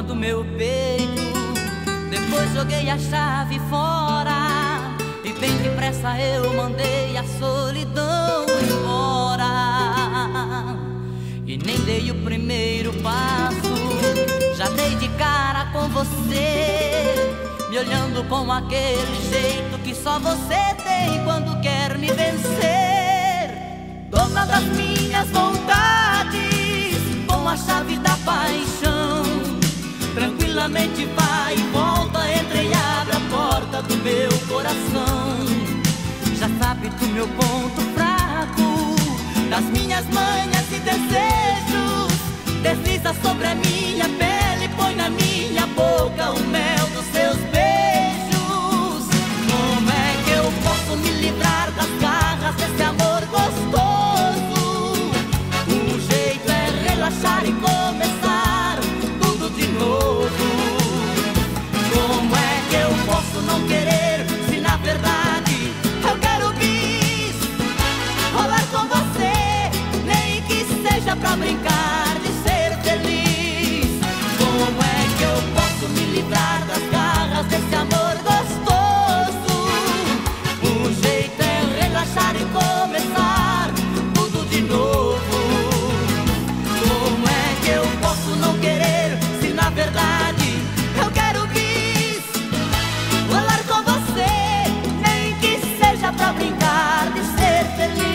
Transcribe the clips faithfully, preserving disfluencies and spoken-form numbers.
dona do meu peito. Depois joguei a chave fora e bem depressa eu mandei a solidão embora. E nem dei o primeiro passo, já dei de cara com você, me olhando com aquele jeito que só você tem quando quer me vencer. Dona das minhas vontades, com a chave da paixão, tranquilamente vai e volta, entra e abre a porta do meu coração. Já sabe do meu ponto fraco, das minhas manhas e desejos, desliza sobre a minha pele, põe na minha boca o mel dos seus beijos. Como é que eu posso me livrar das garras desse amor gostoso? O jeito é relaxar e começar tudo de novo. Como é que eu posso não querer, se na verdade eu quero bis rolar com você, nem que seja pra brincar de ser feliz? Como é que eu posso me livrar das garras desse amor gostoso? O jeito é relaxar e começar tudo de novo. Como é que eu posso não querer, se na verdade eu quero bis rolar com você, nem que seja pra brincar de ser feliz?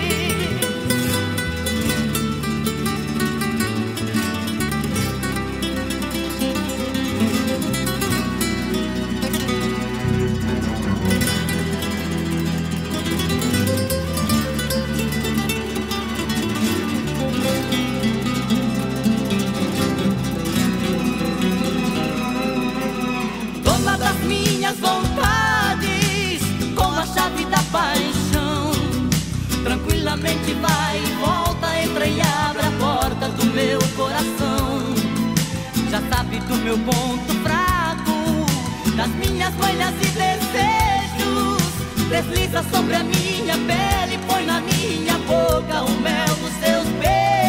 Dona das minhas vontades, com a chave da paixão, tranquilamente vai e volta, entra e abre a porta do meu coração. Já sabe do meu ponto fraco, das minhas manhas e desejos, desliza sobre a minha pele, põe na minha boca o mel dos seus beijos.